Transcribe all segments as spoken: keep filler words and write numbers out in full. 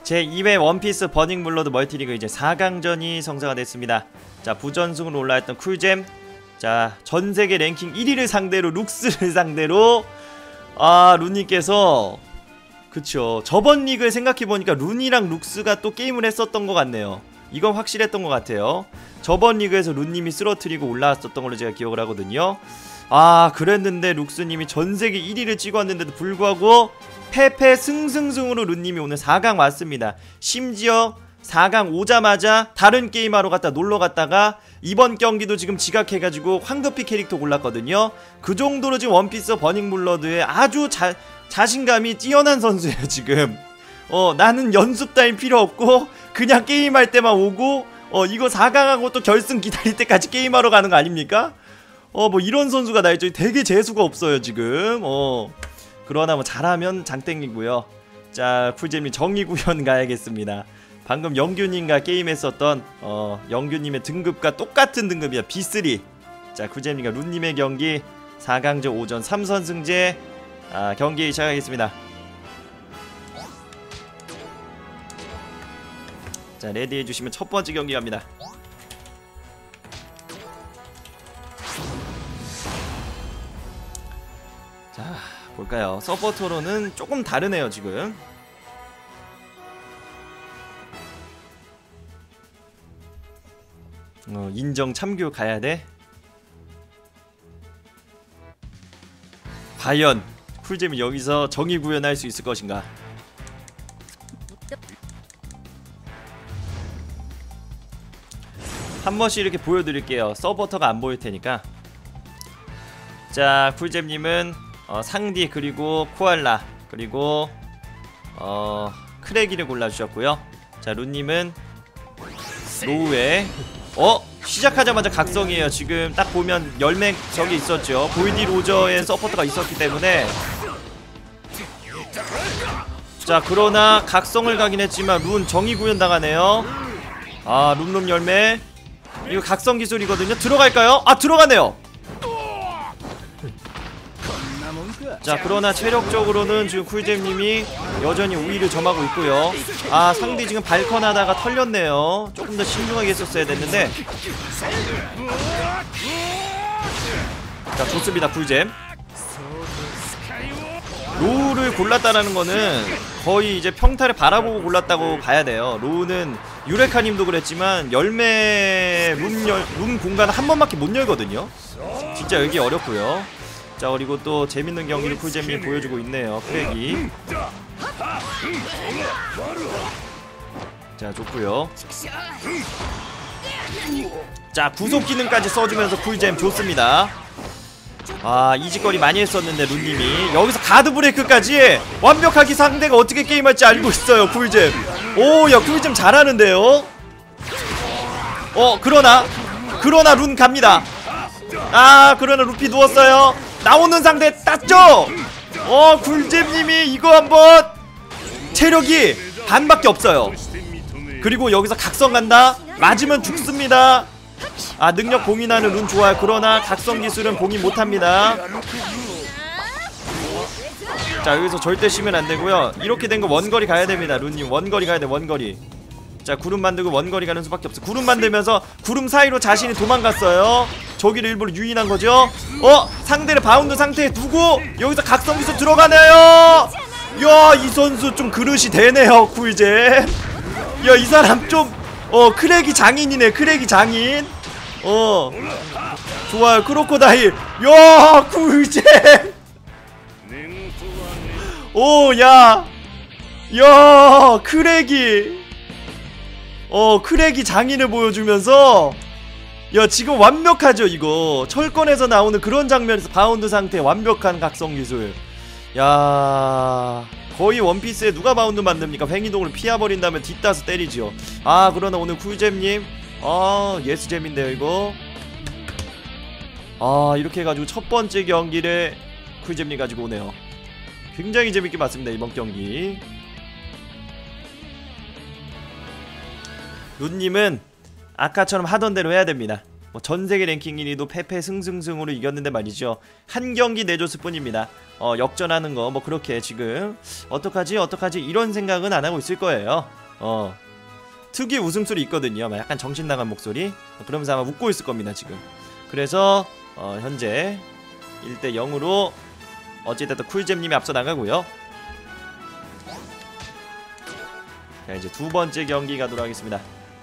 제이 회 원피스 버닝블러드 멀티리그 이제 사 강전이 성사가 됐습니다. 자, 부전승으로 올라왔던 쿨잼, 자 전세계 랭킹 일 위를 상대로 룩스를 상대로 아 룬님께서 그쵸, 저번 리그를 생각해보니까 룬이랑 룩스가 또 게임을 했었던 것 같네요. 이건 확실했던 것 같아요. 저번 리그에서 룬님이 쓰러트리고 올라왔었던 걸로 제가 기억을 하거든요. 아 그랬는데 룩스님이 전세계 일 위를 찍었는데도 불구하고 패패 승승승으로 룬님이 오늘 사 강 왔습니다. 심지어 사 강 오자마자 다른 게임하러 갔다 놀러 갔다가 이번 경기도 지금 지각해가지고 황급히 캐릭터 골랐거든요. 그 정도로 지금 원피스 버닝블러드에 아주 자, 자신감이 뛰어난 선수예요 지금. 어 나는 연습 따윈 필요 없고 그냥 게임할 때만 오고 어 이거 사 강하고 또 결승 기다릴 때까지 게임하러 가는 거 아닙니까? 어 뭐 이런 선수가 나있죠. 되게 재수가 없어요 지금. 어 그러나 뭐 잘하면 장땡이고요. 자 쿨잼님 정의구현 가야겠습니다. 방금 영규님과 게임했었던 어 영규님의 등급과 똑같은 등급이야. 비 쓰리. 자 쿨잼님과 룬님의 경기 사 강전 오전 삼 선승제 아, 경기 시작하겠습니다. 자 레디 해주시면 첫 번째 경기 갑니다. 자 볼까요? 서포터로는 조금 다르네요 지금. 어, 인정 참교 가야돼. 과연 쿨잼이 여기서 정의 구현할 수 있을 것인가. 한 번씩 이렇게 보여드릴게요. 서버터가 안 보일 테니까. 자 쿨잼님은 어, 상디 그리고 코알라 그리고 어 크래기를 골라주셨고요. 자 룬님은 노우에 어? 시작하자마자 각성이에요. 지금 딱 보면 열매 저기 있었죠. 보이디 로저의 서포터가 있었기 때문에. 자 그러나 각성을 가긴 했지만 룬 정의 구현 당하네요. 아 룸룸 열매 이거 각성 기술이거든요. 들어갈까요? 아 들어가네요. 자 그러나 체력적으로는 지금 쿨잼님이 여전히 우위를 점하고 있고요. 아 상대 지금 발컨하다가 털렸네요. 조금 더 신중하게 했었어야 됐는데. 자 좋습니다 쿨잼. 로우를 골랐다라는 거는 거의 이제 평타를 바라보고 골랐다고 봐야 돼요. 로우는 유레카님도 그랬지만 열매 룸, 열, 룸 공간을 한 번밖에 못 열거든요. 진짜 열기 어렵고요. 자 그리고 또 재밌는 경기를 쿨잼이 보여주고 있네요. 크랙이. 자 좋고요. 자 구속 기능까지 써주면서 쿨잼 좋습니다. 아 이직거리 많이 했었는데 룬님이 여기서 가드 브레이크까지 완벽하게 상대가 어떻게 게임할지 알고 있어요 쿨잼. 오야 쿨잼 잘하는데요. 어 그러나 그러나 룬 갑니다. 아 그러나 루피 누웠어요. 나오는 상대 땄죠. 어 쿨잼님이 이거 한번 체력이 반밖에 없어요. 그리고 여기서 각성 간다. 맞으면 죽습니다. 아 능력 봉인하는 룬 좋아요. 그러나 각성 기술은 봉인 못합니다. 자 여기서 절대 쉬면 안되고요. 이렇게 된 거 원거리 가야됩니다. 룬님 원거리 가야돼. 원거리. 자 구름 만들고 원거리 가는 수밖에 없어. 구름 만들면서 구름 사이로 자신이 도망갔어요. 저기를 일부러 유인한거죠. 어? 상대를 바운드 상태에 두고 여기서 각성 기술 들어가네요. 야 이 선수 좀 그릇이 되네요 쿨잼. 야 이 사람 좀 어 크랙이 장인이네. 크랙이 장인. 어 좋아요. 크로코다일. 야 쿨잼. 오야 야 크랙이 어 크랙이 장인을 보여주면서 야 지금 완벽하죠. 이거 철권에서 나오는 그런 장면에서 바운드 상태 완벽한 각성 기술. 야 거의 원피스에 누가 바운드 만듭니까? 횡이동을 피해버린 다음에 뒷따서 때리지요. 아 그러나 오늘 쿨잼님 아 예스잼인데요 이거. 아 이렇게 해가지고 첫 번째 경기를 쿨잼님 가지고 오네요. 굉장히 재밌게 봤습니다 이번 경기. 룬님은 아까처럼 하던 대로 해야 됩니다. 뭐 전세계 랭킹 일 위도 패패 승승승으로 이겼는데 말이죠. 한 경기 내줬을 뿐입니다. 어, 역전하는 거 뭐 그렇게 지금 어떡하지 어떡하지 이런 생각은 안 하고 있을 거예요. 어, 특유의 웃음소리 있거든요. 막 약간 정신 나간 목소리. 그러면서 아마 웃고 있을 겁니다 지금. 그래서 어, 현재 일 대 영으로 어찌됐든 쿨잼님이 앞서 나가고요. 자, 이제 두 번째 경기 가도록 하겠습니다.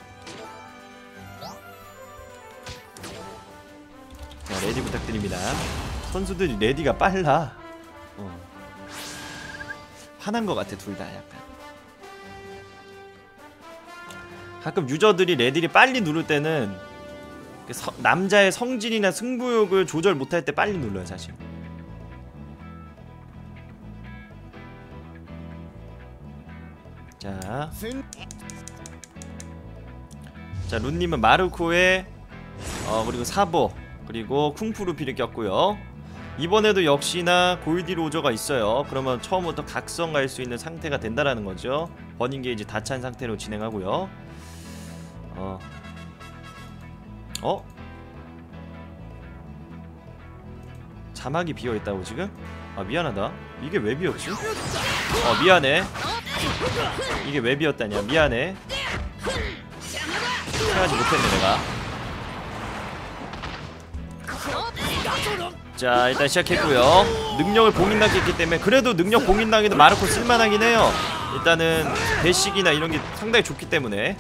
자, 레디 부탁드립니다. 선수들이 레디가 빨라. 어. 화난 것 같아 둘 다 약간. 가끔 유저들이 레디를 빨리 누를 때는 서, 남자의 성질이나 승부욕을 조절 못할 때 빨리 눌러요 사실. 자, 자 룬님은 마르코에 어 그리고 사보 그리고 쿵푸루피를 꼈고요. 이번에도 역시나 골디 로저가 있어요. 그러면 처음부터 각성 갈 수 있는 상태가 된다라는 거죠. 버닝 게이지 다 찬 상태로 진행하고요. 어, 어? 자막이 비어있다고 지금? 아 미안하다. 이게 왜 비었지? 어 미안해. 이게 왜 비었다냐. 미안해. 생각하지 못했네 내가. 자 일단 시작했고요. 능력을 봉인당했기 때문에 그래도 능력 봉인당해도 마르코 쓸만하긴 해요. 일단은 대식이나 이런게 상당히 좋기 때문에.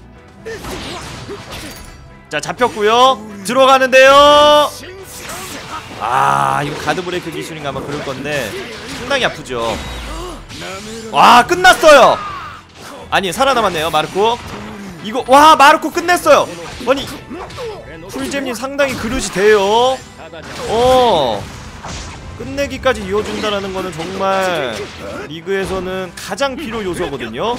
자 잡혔고요. 들어가는데요. 아 이거 가드브레이크 기술인가 아마 그럴건데 상당히 아프죠. 와 끝났어요. 아니 살아남았네요 마르코. 이거 와 마르코 끝냈어요. 아니 쿨잼님 상당히 그릇이 돼요. 어 끝내기까지 이어준다라는 거는 정말 리그에서는 가장 필요 요소거든요.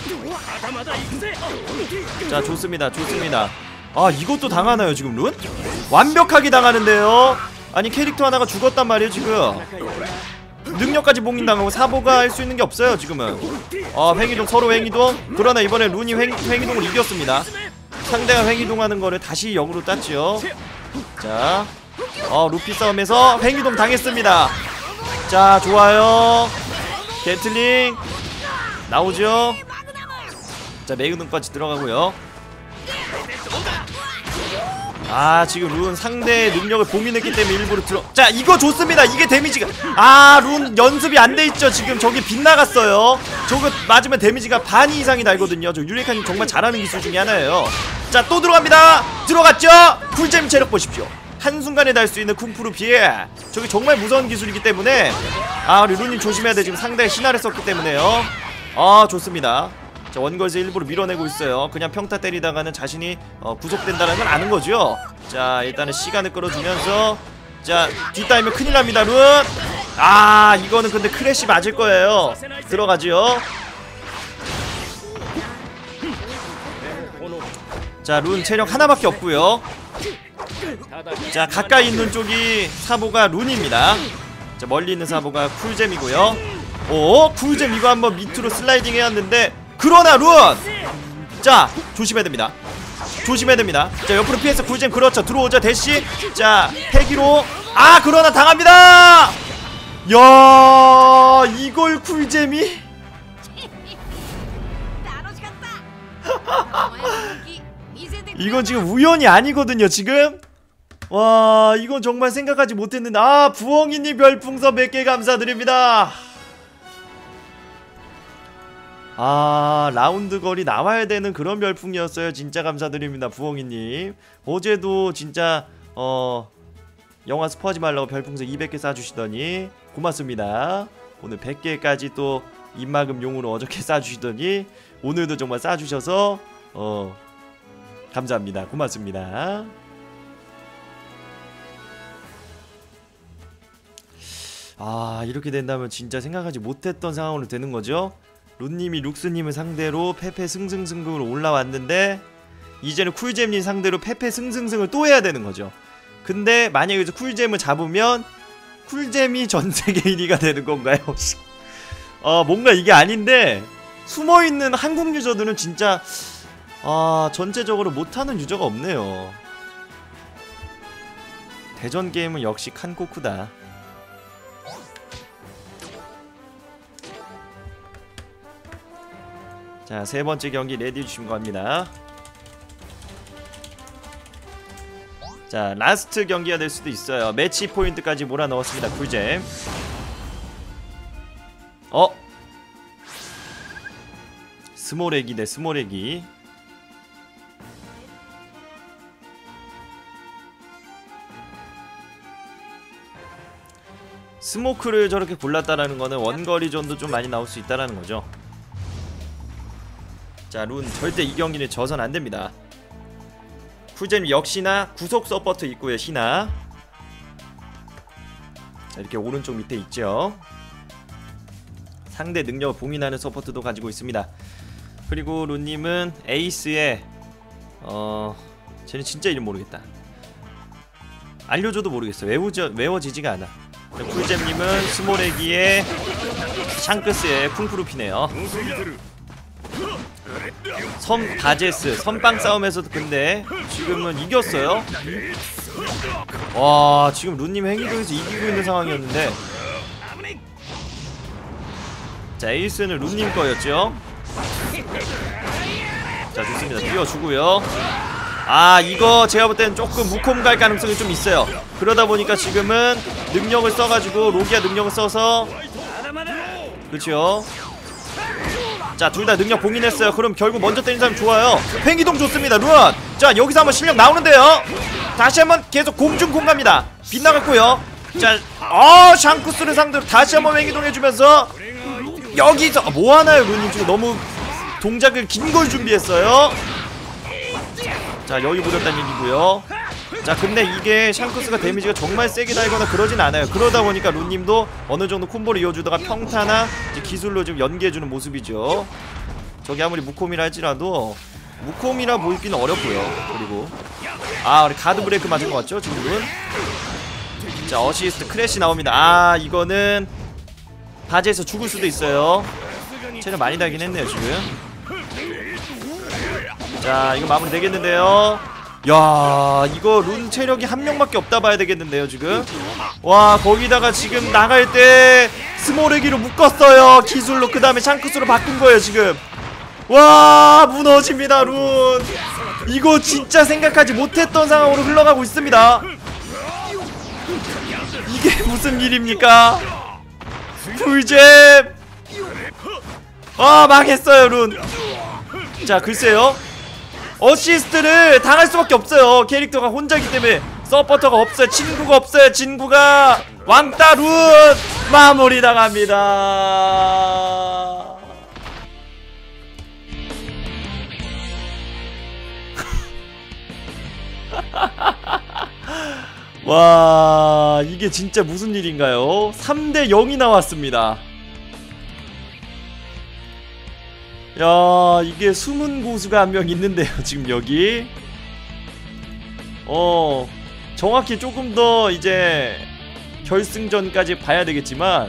자 좋습니다 좋습니다. 아 이것도 당하나요 지금 룬? 완벽하게 당하는데요. 아니 캐릭터 하나가 죽었단 말이에요 지금. 능력까지 봉인당하고 사보가 할 수 있는 게 없어요 지금은. 어 횡이동 서로 횡이동. 그러나 이번에 룬이 횡, 횡이동을 이겼습니다. 상대가 횡이동하는 거를 다시 영으로 땄지요. 자 어 루피 싸움에서 횡이동 당했습니다. 자 좋아요. 게틀링 나오죠. 자 매그넘까지 들어가고요. 아 지금 룬 상대의 능력을 봉인했기 때문에 일부러 들어. 자 이거 좋습니다. 이게 데미지가 아 룬 연습이 안 돼있죠 지금. 저기 빗나갔어요. 저거 맞으면 데미지가 반 이상이 날거든요. 저 유레카님 정말 잘하는 기술 중에 하나예요. 자 또 들어갑니다. 들어갔죠. 쿨잼 체력 보십시오. 한순간에 날 수 있는 쿵푸르 피해. 저게 정말 무서운 기술이기 때문에 아 우리 룬님 조심해야 돼. 지금 상대가 신화를 썼기 때문에요. 아 좋습니다. 자 원거에서 일부러 밀어내고 있어요. 그냥 평타 때리다가는 자신이 어, 구속된다는 걸 아는 거죠. 자 일단은 시간을 끌어주면서 자 뒷다이면 큰일 납니다 룬. 아 이거는 근데 크래시 맞을 거예요. 들어가지요. 자 룬 체력 하나밖에 없고요. 자 가까이 있는 쪽이 사보가 룬입니다. 자 멀리 있는 사보가 쿨잼이고요. 오 쿨잼 이거 한번 밑으로 슬라이딩 해왔는데 그러나 룬! 자 조심해야 됩니다. 조심해야 됩니다. 자 옆으로 피해서 쿨잼 그렇죠. 들어오죠 대시. 자 패기로 아 그러나 당합니다. 야 이걸 쿨잼이? 이건 지금 우연이 아니거든요 지금. 와 이건 정말 생각하지 못했는데. 아 부엉이님 별풍선 몇 개 감사드립니다. 아 라운드 거리 나와야 되는 그런 별풍이었어요. 진짜 감사드립니다 부엉이님. 어제도 진짜 어 영화 스포하지 말라고 별풍선 이백 개 쏴주시더니 고맙습니다. 오늘 백 개까지 또 입막음 용으로 어저께 쏴주시더니 오늘도 정말 쏴주셔서 어 감사합니다. 고맙습니다. 아 이렇게 된다면 진짜 생각하지 못했던 상황으로 되는거죠. 룬님이 룩스님을 상대로 패패 승승승으로 올라왔는데 이제는 쿨잼님 상대로 패패 승승승을 또 해야 되는거죠. 근데 만약에 여기서 쿨잼을 잡으면 쿨잼이 전세계 일 위가 되는건가요? 어 뭔가 이게 아닌데 숨어있는 한국 유저들은 진짜 아 전체적으로 못하는 유저가 없네요. 대전 게임은 역시 칸코쿠다. 자, 세 번째 경기 레디 주시면 갑니다. 자, 라스트 경기가 될 수도 있어요. 매치 포인트까지 몰아넣었습니다. 쿨잼. 어? 스몰애기 대 스몰애기. 스모크를 저렇게 골랐다라는 거는 원거리전도 좀 많이 나올 수 있다라는 거죠. 자, 룬 절대 이 경기는 져선 안 됩니다. 쿨잼 역시나 구속 서포트 있고요. 희나. 자, 이렇게 오른쪽 밑에 있죠. 상대 능력을 봉인하는 서포트도 가지고 있습니다. 그리고 룬님은 에이스에 어... 쟤는 진짜 이름 모르겠다. 알려줘도 모르겠어. 외우져, 외워지지가 않아. 쿨잼님은 스몰애기에 샹크스에 쿵푸루피네요. 섬 다제스 선빵 싸움에서도 근데 지금은 이겼어요. 와, 지금 룬님 행위동에서 이기고 있는 상황이었는데. 자, 에이스는 룬님 거였죠. 자, 좋습니다. 띄워주고요. 아, 이거 제가 볼 때는 조금 무콤 갈 가능성이 좀 있어요. 그러다 보니까 지금은 능력을 써가지고 로기아 능력을 써서 그렇죠. 자, 둘 다 능력 봉인했어요. 그럼 결국 먼저 때린 사람 좋아요. 팽이동 좋습니다. 룬. 자, 여기서 한번 실력 나오는데요. 다시 한번 계속 공중 공갑니다. 빗나갔고요. 자, 어 샹크스를 상대로 다시 한번 팽이동 해주면서 여기서 뭐하나요 룬님. 지금 너무 동작을 긴 걸 준비했어요. 자, 여유 부렸다는 얘기고요. 자, 근데 이게 샹크스가 데미지가 정말 세게 달거나 그러진 않아요. 그러다 보니까 룬님도 어느정도 콤보를 이어주다가 평타나 이제 기술로 좀 연계해주는 모습이죠. 저기 아무리 무콤이라 할지라도 무콤이라 보이기는 어렵고요. 그리고 아, 우리 가드 브레이크 맞은 것 같죠 지금은. 자, 어시스트 크래시 나옵니다. 아, 이거는 바지에서 죽을 수도 있어요. 체력 많이 달긴 했네요 지금. 자, 이거 마무리 되겠는데요. 야, 이거 룬 체력이 한 명밖에 없다 봐야 되겠는데요 지금. 와, 거기다가 지금 나갈 때 스몰애기로 묶었어요 기술로. 그 다음에 샹크스로 바꾼 거예요 지금. 와, 무너집니다 룬. 이거 진짜 생각하지 못했던 상황으로 흘러가고 있습니다. 이게 무슨 일입니까 쿨잼. 아, 망했어요 룬. 자, 글쎄요, 어시스트를 당할 수밖에 없어요. 캐릭터가 혼자이기 때문에. 서포터가 없어요. 친구가 없어요. 친구가. 왕따 룬 마무리 당합니다. 와, 이게 진짜 무슨 일인가요? 삼 대 영이 나왔습니다. 야, 이게 숨은 고수가 한 명 있는데요 지금 여기. 어 정확히 조금 더 이제 결승전까지 봐야 되겠지만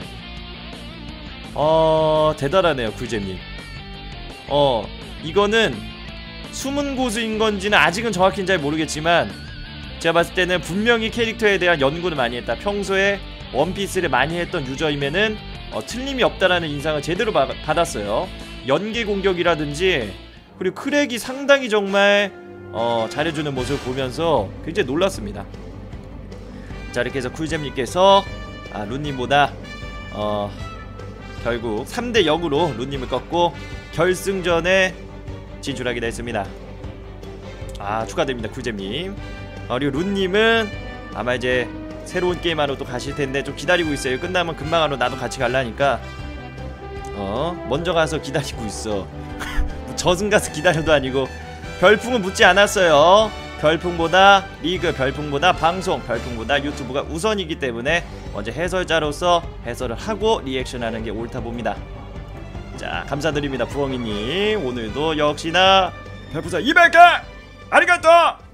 어 대단하네요 쿨잼님. 어 이거는 숨은 고수인 건지는 아직은 정확히는 잘 모르겠지만 제가 봤을 때는 분명히 캐릭터에 대한 연구를 많이 했다. 평소에 원피스를 많이 했던 유저임에는 어, 틀림이 없다라는 인상을 제대로 바, 받았어요. 연계 공격이라든지 그리고 크랙이 상당히 정말 어, 잘해주는 모습을 보면서 굉장히 놀랐습니다. 자, 이렇게 해서 쿨잼님께서 아, 룬님보다 어, 결국 삼 대 영으로 룬님을 꺾고 결승전에 진출하게 됐습니다. 아, 축하드립니다 쿨잼님. 어, 그리고 룬님은 아마 이제 새로운 게임 하러 또 가실텐데 좀 기다리고 있어요. 끝나면 금방 하러 나도 같이 갈라니까 어 먼저 가서 기다리고 있어. 저승 가서 기다려도 아니고. 별풍은 묻지 않았어요. 별풍보다 리그, 별풍보다 방송, 별풍보다 유튜브가 우선이기 때문에 먼저 해설자로서 해설을 하고 리액션하는 게 옳다 봅니다. 자, 감사드립니다 부엉이님. 오늘도 역시나 별풍선 이백 개 아리가또.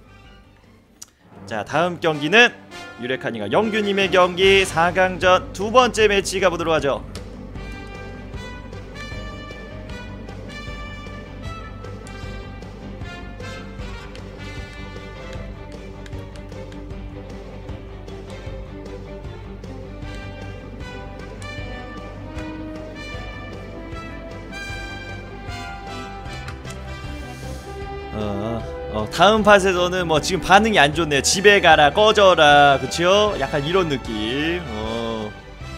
자, 다음 경기는 유레카니가 영규님의 경기 사 강전 두 번째 매치 가보도록 하죠. 어, 어, 다음 팟에서는 뭐 지금 반응이 안 좋네요. 집에 가라, 꺼져라, 그쵸? 약간 이런 느낌. 어.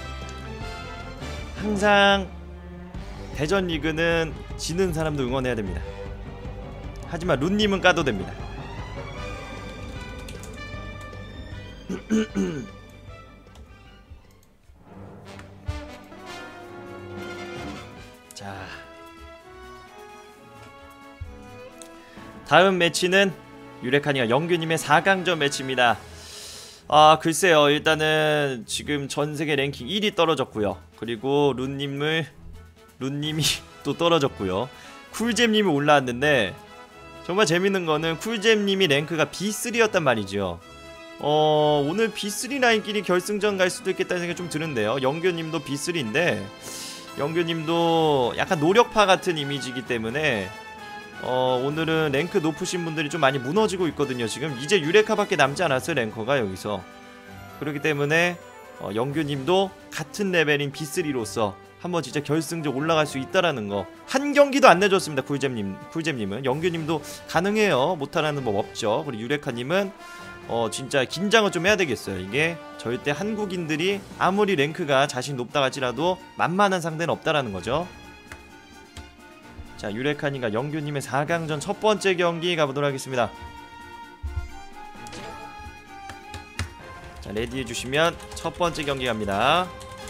항상 대전 리그는 지는 사람도 응원해야 됩니다. 하지만 룬님은 까도 됩니다. 자, 다음 매치는 유레카니가 영규님의 사 강전 매치입니다. 아, 글쎄요. 일단은 지금 전세계 랭킹 일 위 떨어졌고요. 그리고 룬님을 룬님이 또 떨어졌고요. 쿨잼님이 올라왔는데 정말 재밌는 거는 쿨잼님이 랭크가 비 쓰리였단 말이죠. 어, 오늘 비 쓰리 라인끼리 결승전 갈 수도 있겠다는 생각이 좀 드는데요. 영규님도 비 쓰리인데 영규님도 약간 노력파 같은 이미지이기 때문에 어, 오늘은 랭크 높으신 분들이 좀 많이 무너지고 있거든요. 지금 이제 유레카밖에 남지 않았어요, 랭커가 여기서. 그렇기 때문에 어, 영규님도 같은 레벨인 비 쓰리로서 한번 진짜 결승전 올라갈 수 있다라는 거. 한 경기도 안 내줬습니다, 쿨잼님. 쿨잼님은 영규님도 가능해요. 못하라는 법 없죠. 그리고 유레카님은 어 진짜 긴장을 좀 해야 되겠어요. 이게 절대 한국인들이 아무리 랭크가 자신 높다 할지라도 만만한 상대는 없다라는 거죠. 자, 유레카님과 영규님의 사 강전 첫 번째 경기 가보도록 하겠습니다. 자, 레디 해주시면 첫 번째 경기 갑니다.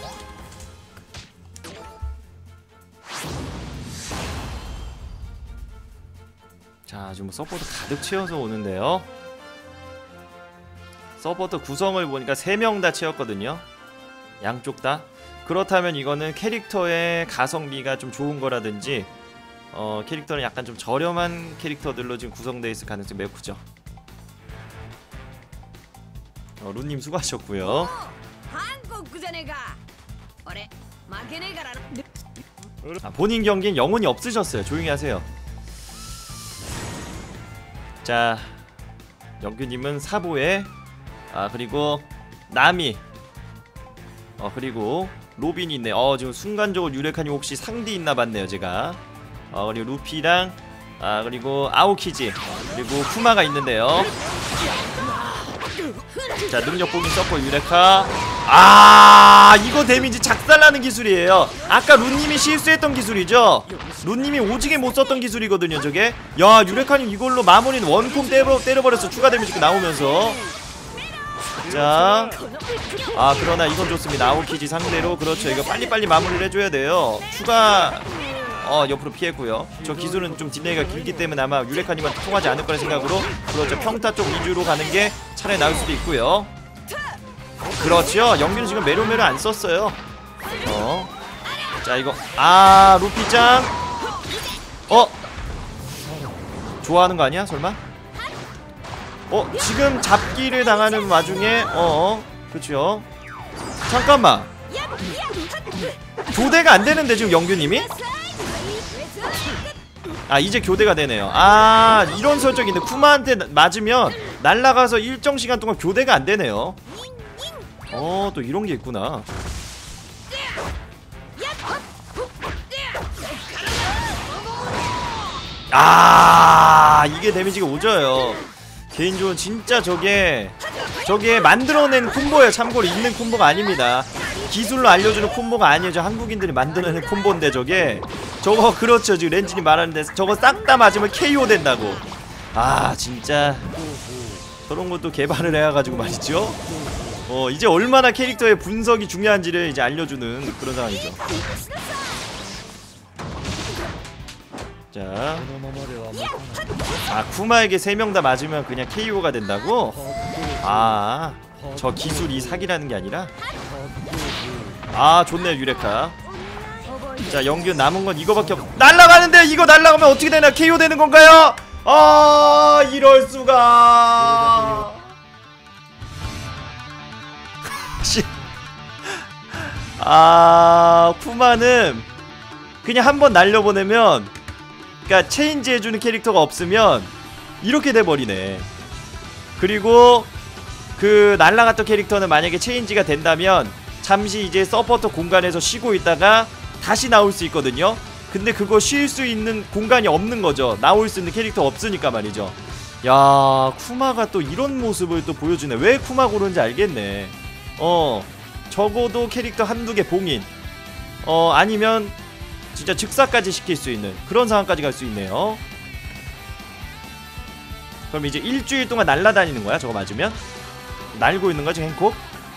자, 지금 서포트 가득 채워서 오는데요. 서포터 구성을 보니까 세 명 다 채웠거든요. 양쪽 다. 그렇다면 이거는 캐릭터의 가성비가 좀 좋은 거라든지 어, 캐릭터는 약간 좀 저렴한 캐릭터들로 지금 구성되어 있을 가능성이 매우 크죠. 어, 룬님 수고하셨고요. 아, 본인 경기엔 영혼이 없으셨어요. 조용히 하세요. 자, 영규님은 사보에 아, 그리고 나미 어, 그리고 로빈이 있네. 어, 지금 순간적으로 유레카님 혹시 상디 있나 봤네요, 제가. 어, 그리고 루피랑 아, 그리고 아오키지 그리고 쿠마가 있는데요. 자, 능력 보기 서포 유레카. 아, 이거 데미지 작살나는 기술이에요. 아까 룬님이 실수했던 기술이죠. 룬님이 오지게 못 썼던 기술이거든요, 저게. 야, 유레카님 이걸로 마무리는 원콤 때려, 때려버렸어. 추가 데미지 나오면서. 자, 아, 그러나 이건 좋습니다. 아오키지 상대로. 그렇죠, 이거 빨리빨리 마무리를 해줘야 돼요. 추가 어, 옆으로 피했고요. 저 기술은 좀 딜레이가 길기 때문에 아마 유레카님한테 통하지 않을 거라는 생각으로 그렇죠, 평타 쪽 위주로 가는 게 차라리 나을 수도 있고요. 그렇죠, 영규는 지금 메로메로 안 썼어요. 어, 자, 이거 아, 루피짱 어? 좋아하는 거 아니야, 설마? 어, 지금 잡기를 당하는 와중에 어, 그렇죠. 잠깐만, 교대가 안 되는데 지금 영규님이? 아, 이제 교대가 되네요. 아, 이런 설정인데 쿠마한테 맞으면 날아가서 일정 시간 동안 교대가 안 되네요. 어, 또 이런 게 있구나. 아, 이게 데미지가 오져요. 개인적으로 진짜 저게 저게 만들어낸 콤보예요. 참고로 있는 콤보가 아닙니다. 기술로 알려주는 콤보가 아니에요. 저 한국인들이 만들어낸 콤보인데 저게 저거 그렇죠. 지금 렌진이 말하는데 저거 싹 다 맞으면 케이오 된다고. 아, 진짜 저런 것도 개발을 해가지고 말이죠. 어, 이제 얼마나 캐릭터의 분석이 중요한지를 이제 알려주는 그런 상황이죠. 자, 아, 쿠마에게 세 명 다 맞으면 그냥 케이오가 된다고? 아, 저 기술이 사기라는 게 아니라? 아, 좋네요, 유레카. 자, 영규 남은 건 이거밖에 없... 날라가는데 이거 날라가면 어떻게 되나? 케이오 되는 건가요? 아, 이럴 수가. 아, 쿠마는 그냥 한번 날려보내면, 그러니까 체인지 해주는 캐릭터가 없으면 이렇게 돼버리네. 그리고 그 날라갔던 캐릭터는 만약에 체인지가 된다면 잠시 이제 서포터 공간에서 쉬고 있다가 다시 나올 수 있거든요. 근데 그거 쉴 수 있는 공간이 없는 거죠. 나올 수 있는 캐릭터 없으니까 말이죠. 야, 쿠마가 또 이런 모습을 또 보여주네. 왜 쿠마 고르는지 알겠네. 어, 적어도 캐릭터 한두 개 봉인, 어, 아니면 진짜 즉사까지 시킬 수 있는 그런 상황까지 갈 수 있네요. 그럼 이제 일주일 동안 날아다니는 거야, 저거 맞으면? 날고 있는 거지, 행콕?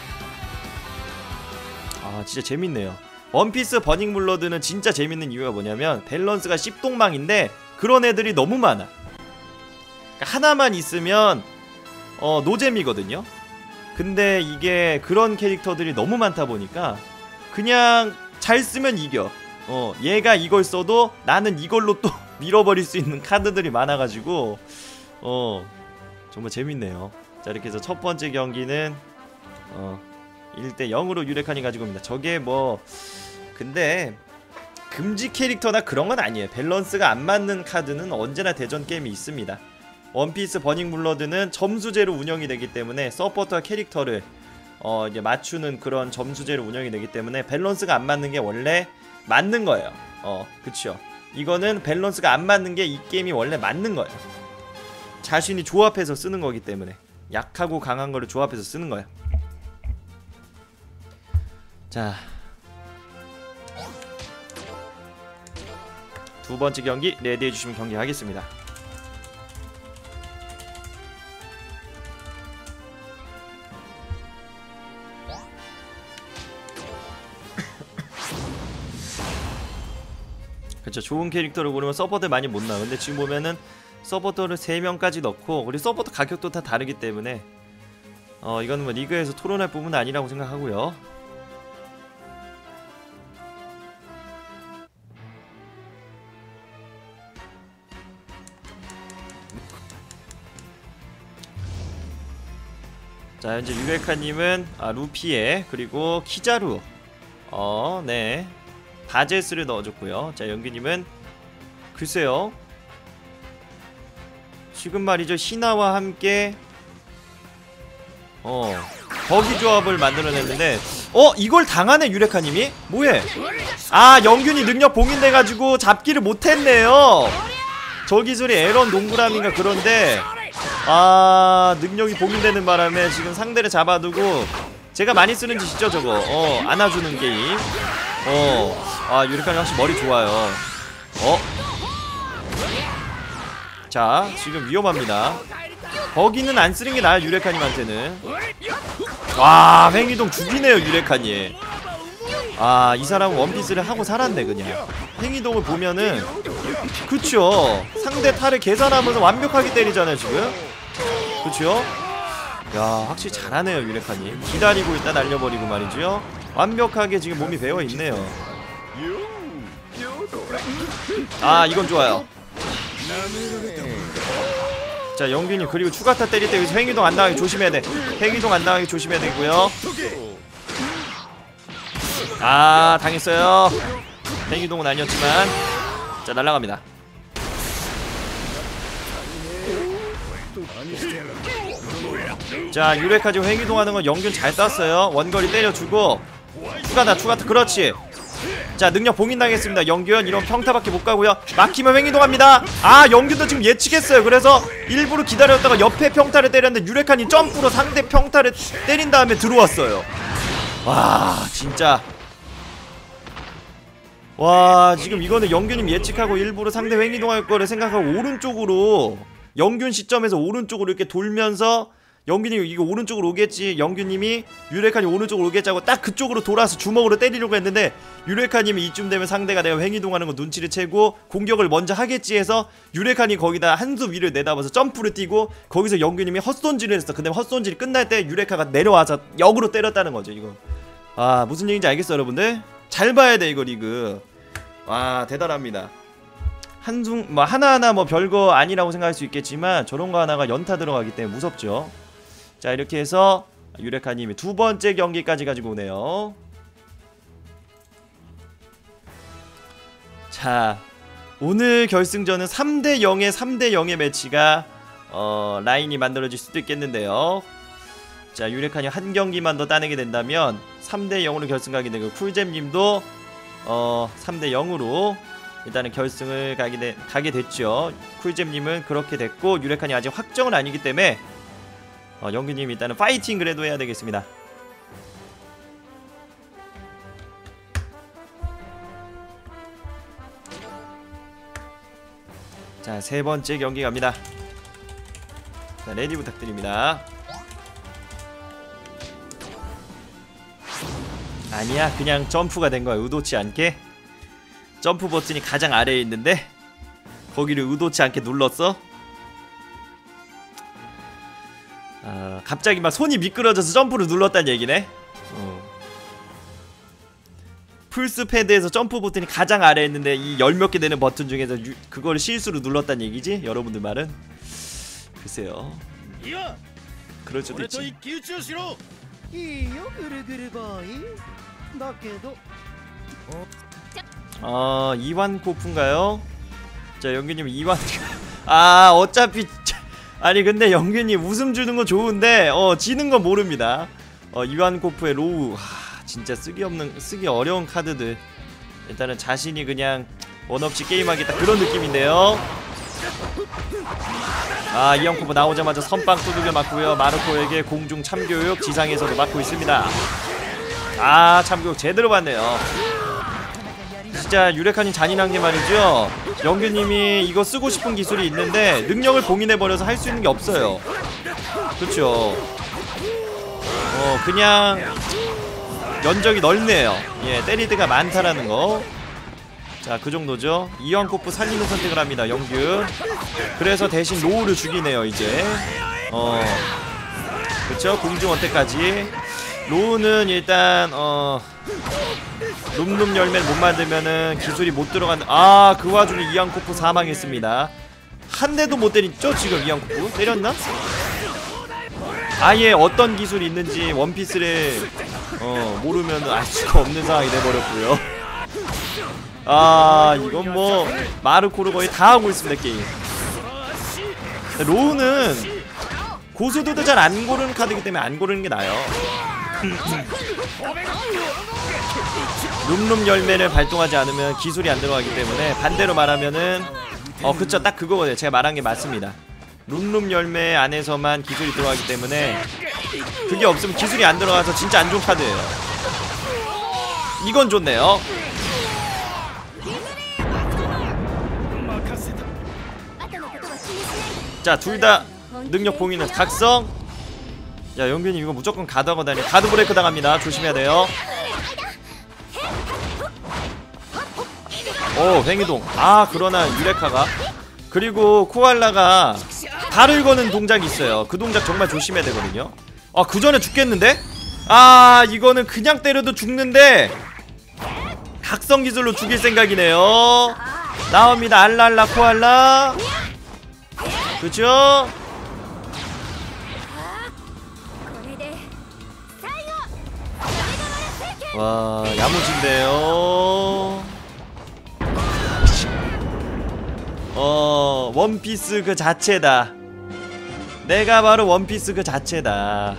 아, 진짜 재밌네요. 원피스 버닝블러드는 진짜 재밌는 이유가 뭐냐면 밸런스가 씹동망인데 그런 애들이 너무 많아. 그러니까 하나만 있으면 어, 노잼이거든요. 근데 이게 그런 캐릭터들이 너무 많다 보니까 그냥 잘 쓰면 이겨. 어, 얘가 이걸 써도 나는 이걸로 또 밀어버릴 수 있는 카드들이 많아가지고 어, 정말 재밌네요. 자, 이렇게 해서 첫 번째 경기는 어, 일 대 영으로 유레칸이 가지고 옵니다. 저게 뭐 근데 금지 캐릭터나 그런 건 아니에요. 밸런스가 안 맞는 카드는 언제나 대전 게임이 있습니다. 원피스 버닝블러드는 점수제로 운영이 되기 때문에 서포터 캐릭터를 어 이제 맞추는 그런 점수제로 운영이 되기 때문에 밸런스가 안 맞는 게 원래 맞는 거예요. 어, 그쵸. 이거는 밸런스가 안 맞는 게 이 게임이 원래 맞는 거예요. 자신이 조합해서 쓰는 거기 때문에 약하고 강한 거를 조합해서 쓰는 거예요. 자, 두 번째 경기 레디해 주시면 경기 하겠습니다. 그쵸, 좋은 캐릭터를 고르면 서포터 많이 못 나와. 근데 지금 보면은 서포터를 세 명까지 넣고 그리고 서포터 가격도 다 다르기 때문에 어 이거는 뭐 리그에서 토론할 부분은 아니라고 생각하고요. 자, 현재 유레카님은 아, 루피에 그리고 키자루 어 네 바제스를 넣어줬고요. 자, 연규님은 글쎄요, 지금 말이죠, 신화와 함께 어 버기 조합을 만들어냈는데 어 이걸 당하네 유레카님이? 뭐해? 아, 영균이 능력 봉인돼가지고 잡기를 못했네요. 저 기술이 에런 동그라미인가 그런데 아, 능력이 봉인되는 바람에 지금 상대를 잡아두고 제가 많이 쓰는 짓이죠 저거. 어, 안아주는 게임. 어, 아, 유레카님 확실히 머리 좋아요. 어? 자, 지금 위험합니다. 버기는 안 쓰는 게 나아요 유레카님한테는. 와, 횡이동 죽이네요 유레카님. 아, 이 사람은 원피스를 하고 살았네 그냥. 횡이동을 보면은 그쵸, 상대 탈을 계산하면서 완벽하게 때리잖아요 지금. 그쵸? 야, 확실히 잘하네요 유레카님. 기다리고 있다 날려버리고 말이죠. 완벽하게 지금 몸이 배어있네요. 아, 이건 좋아요. 자, 영균이 그리고 추가타 때릴 때 여기서 횡이동 안 당하게 조심해야 돼. 횡이동 안 당하게 조심해야 되고요. 아, 당했어요. 횡이동은 아니었지만. 자, 날아갑니다. 자, 유레카 지금 횡이동하는 건 영균 잘 땄어요. 원거리 때려주고 추가다 추가타. 그렇지. 자, 능력 봉인당했습니다. 영균 이런 평타밖에 못가고요. 막히면 횡이동합니다. 아, 영균도 지금 예측했어요. 그래서 일부러 기다렸다가 옆에 평타를 때렸는데 유레카님 점프로 상대 평타를 때린 다음에 들어왔어요. 와, 진짜. 와, 지금 이거는 영균님 예측하고 일부러 상대 횡이동할 거를 생각하고 오른쪽으로, 영균 시점에서 오른쪽으로 이렇게 돌면서 영균님이 이거 오른쪽으로 오겠지, 영균님이 유레카님 오른쪽으로 오겠지 하고 딱 그쪽으로 돌아서 주먹으로 때리려고 했는데 유레카님이 이쯤 되면 상대가 내가 횡이동하는 거 눈치를 채고 공격을 먼저 하겠지 해서 유레카님 거기다 한 수 위를 내다봐서 점프를 뛰고 거기서 영균님이 헛손질을 했어. 근데 헛손질이 끝날 때 유레카가 내려와서 역으로 때렸다는 거죠 이거. 아, 무슨 얘기인지 알겠어 여러분들? 잘 봐야 돼 이거 리그. 와, 대단합니다. 한중 뭐 하나하나 뭐 별거 아니라고 생각할 수 있겠지만 저런 거 하나가 연타 들어가기 때문에 무섭죠. 자, 이렇게 해서 유레카님이 두 번째 경기까지 가지고 오네요. 자, 오늘 결승전은 삼 대 영의 삼 대 영의 매치가 어, 라인이 만들어질 수도 있겠는데요. 자, 유레카님 한 경기만 더 따내게 된다면 삼 대 영으로 결승 가게 되고 쿨잼님도 어, 삼 대 영으로 일단은 결승을 가게, 되, 가게 됐죠. 쿨잼님은 그렇게 됐고 유레카님 아직 확정은 아니기 때문에 어, 영규님 일단은 파이팅 그래도 해야 되겠습니다. 자, 세 번째 경기 갑니다. 자, 레디 부탁드립니다. 아니야, 그냥 점프가 된 거야. 의도치 않게. 점프 버튼이 가장 아래에 있는데 거기를 의도치 않게 눌렀어. 아, 갑자기 막 손이 미끄러져서 점프를 눌렀다는 얘기네. 어. 플스 패드에서 점프 버튼이 가장 아래에 있는데 이 열 몇 개 되는 버튼 중에서 유, 그거를 실수로 눌렀다는 얘기지? 여러분들 말은? 글쎄요. 그럴 수도 있지. 어, 이완 코프인가요? 자, 영규님 이완. 아, 어차피 아니 근데 영규님 웃음 주는 건 좋은데 어 지는 건 모릅니다. 어, 이완 코프의 로우. 진짜 쓰기 없는, 쓰기 어려운 카드들. 일단은 자신이 그냥 원없이 게임하겠다 그런 느낌인데요. 아, 이형 코프 나오자마자 선빵 두들겨 맞고요. 마르코에게 공중 참교육 지상에서도 맞고 있습니다. 아, 참교육 제대로 받네요. 진짜 유레카님 잔인한 게 말이죠. 영규님이 이거 쓰고 싶은 기술이 있는데 능력을 봉인해버려서 할 수 있는 게 없어요. 그쵸. 어, 그냥 면적이 넓네요. 예, 때리드가 많다라는 거. 자, 그 정도죠. 이완 코프 살리는 선택을 합니다, 영규. 그래서 대신 로우를 죽이네요, 이제. 어, 그쵸. 공중 원택까지. 로우는 일단 어 룸룸 열매를 못 만들면은 기술이 못 들어간다. 아, 그 와중에 이완 코프 사망했습니다. 한 대도 못 때렸죠, 지금 이완 코프? 때렸나? 아예 어떤 기술이 있는지 원피스를 어 모르면 알 수가 없는 상황이 돼버렸고요. 아, 이건 뭐 마르코를 거의 다 하고 있습니다, 게임. 로우는 고수들도 잘 안 고르는 카드이기 때문에 안 고르는 게 나아요. 룸룸 열매를 발동하지 않으면 기술이 안 들어가기 때문에 반대로 말하면은 어 그쵸, 딱 그거거든요. 제가 말한 게 맞습니다. 룸룸 열매 안에서만 기술이 들어가기 때문에 그게 없으면 기술이 안 들어가서 진짜 안 좋은 카드예요. 이건 좋네요. 자, 둘 다 능력 봉인은 각성. 야, 영균이 이거 무조건 가드하고 다니. 가드 브레이크 당합니다. 조심해야 돼요. 오, 횡이동. 아, 그러나 유레카가, 그리고 코알라가 발을 거는 동작이 있어요. 그 동작 정말 조심해야 되거든요. 아, 그 전에 죽겠는데? 아, 이거는 그냥 때려도 죽는데 각성 기술로 죽일 생각이네요. 나옵니다. 알랄라 코알라. 그쵸? 와, 야무진데요. 어, 원피스 그 자체다. 내가 바로 원피스 그 자체다.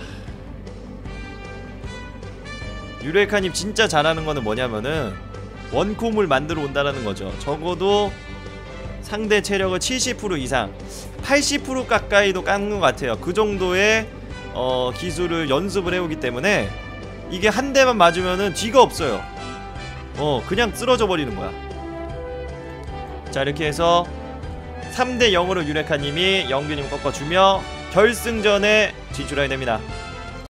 유레카님 진짜 잘하는 거는 뭐냐면은 원콤을 만들어 온다라는 거죠. 적어도 상대 체력을 칠십 퍼센트 이상, 팔십 퍼센트 가까이도 깎는 것 같아요. 그 정도의 어, 기술을 연습을 해오기 때문에 이게 한 대만 맞으면은 뒤가 없어요. 어, 그냥 쓰러져 버리는 거야. 자, 이렇게 해서 삼 대 영으로 유레카님이 영규님 꺾어주며 결승전에 진출하게 됩니다.